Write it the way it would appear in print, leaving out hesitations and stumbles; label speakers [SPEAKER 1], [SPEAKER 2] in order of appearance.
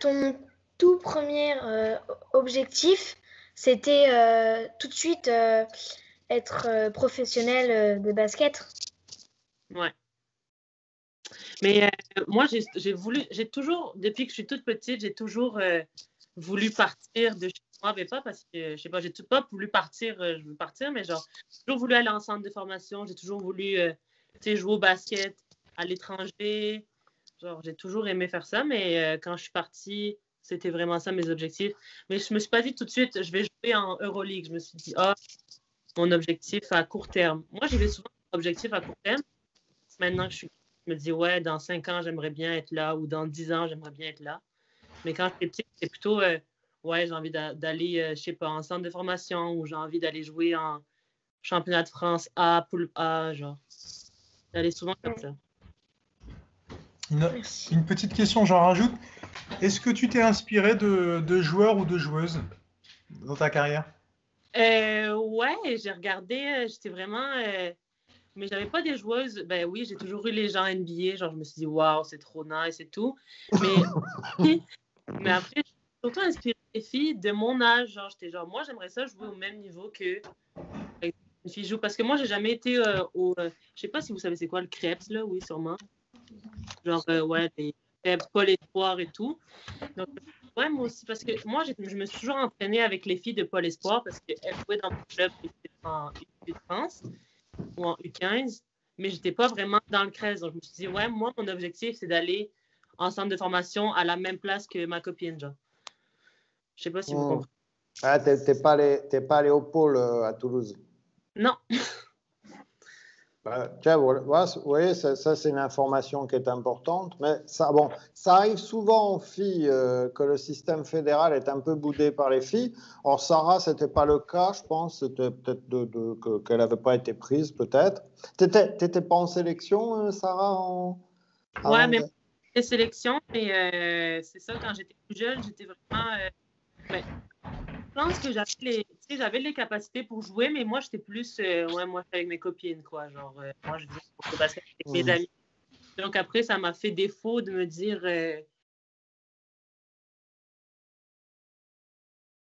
[SPEAKER 1] ton tout premier objectif, c'était tout de suite être professionnel de basket?
[SPEAKER 2] Ouais. Mais moi, j'ai toujours, depuis que je suis toute petite, j'ai toujours voulu partir de chez moi, mais pas parce que, je sais pas, j'ai pas voulu partir, je veux partir, mais genre, j'ai toujours voulu aller en centre de formation, j'ai toujours voulu, tu sais, jouer au basket à l'étranger, genre, j'ai toujours aimé faire ça, mais quand je suis partie, c'était vraiment ça mes objectifs. Mais je me suis pas dit tout de suite, je vais jouer en Euroleague. Je me suis dit, mon objectif à court terme. Moi, j'y vais souvent objectif à court terme. Maintenant que je me dis, ouais, dans 5 ans, j'aimerais bien être là, ou dans 10 ans, j'aimerais bien être là. Mais quand j'étais petite, c'est plutôt, ouais, j'ai envie d'aller, je sais pas, en centre de formation, ou j'ai envie d'aller jouer en championnat de France A, poule A, genre. D'aller souvent comme ça.
[SPEAKER 3] Une petite question, j'en rajoute. Est-ce que tu t'es inspiré de joueurs ou de joueuses dans ta carrière?
[SPEAKER 2] Ouais, j'ai regardé, j'étais vraiment. Mais j'avais pas des joueuses. Ben oui, j'ai toujours eu les gens NBA. Genre, je me suis dit, waouh, c'est trop nice et tout. Mais après, j'ai surtout inspiré des filles de mon âge. Genre, j'étais genre, moi, j'aimerais ça jouer au même niveau que une fille joue. Parce que moi, j'ai jamais été je sais pas si vous savez c'est quoi le Krebs, là. Oui, sûrement. Genre, ouais, les Krebs, Paul Espoir et tout. Donc, ouais, moi aussi, parce que moi, je me suis toujours entraînée avec les filles de Paul Espoir parce qu'elles jouaient dans mon club en U de France ou en U15, mais j'étais pas vraiment dans le CRES. Donc, je me suis dit, ouais, moi, mon objectif, c'est d'aller en centre de formation à la même place que ma copine, genre. Je sais pas si vous comprenez.
[SPEAKER 4] Ah, t'es pas allé au pôle à Toulouse?
[SPEAKER 2] Non.
[SPEAKER 4] Tiens, vous voyez, ça c'est une information qui est importante, mais ça, bon, ça arrive souvent aux filles que le système fédéral est un peu boudé par les filles. Or, Sarah, c'était pas le cas, je pense, c'était peut-être qu'elle n'avait pas été prise, peut-être. T'étais pas en sélection, Sarah,
[SPEAKER 2] Ouais, mais j'étais sélection, mais c'est ça, quand j'étais plus jeune, j'étais vraiment. Je pense que j'avais les capacités pour jouer, mais moi, j'étais plus. Ouais, moi, j'étais avec mes copines, quoi. Genre, moi, je jouais au basket avec mes amis. Donc, après, ça m'a fait défaut de me dire,